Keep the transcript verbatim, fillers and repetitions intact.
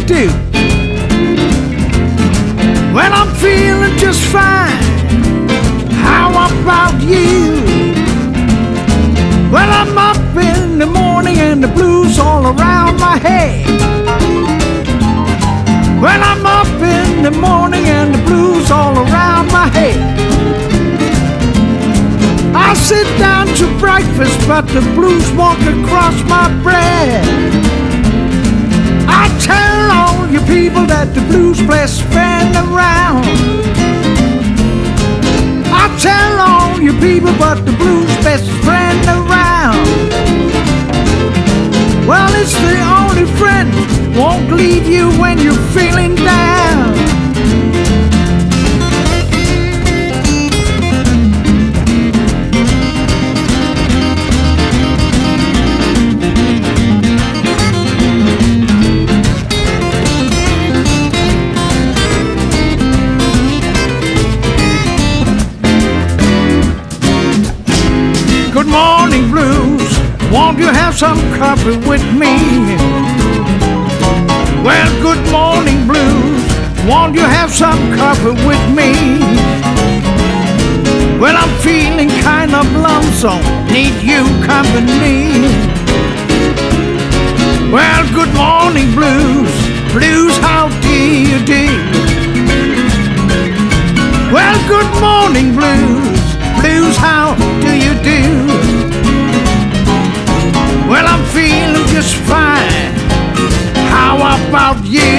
do? Well, I'm feeling just fine. How about you? Well, I'm up in the morning and the blues all around my head. Well, I'm up in the morning and the blues all around my head. I sit down to breakfast, but the blues walk across my bread. I tell all you people that the blues best friend around. I tell all you people, but the blues best friend around. Well, it's the only friend won't leave you when you're feeling down. Good morning, blues. Won't you have some coffee with me? Well, good morning, blues. Won't you have some coffee with me? Well, I'm feeling kind of lonesome, need you company. Well, good morning, blues. Blues, how do you do? Well, good morning, blues. Blues, how do you do? Well, I'm feeling just fine. How about you?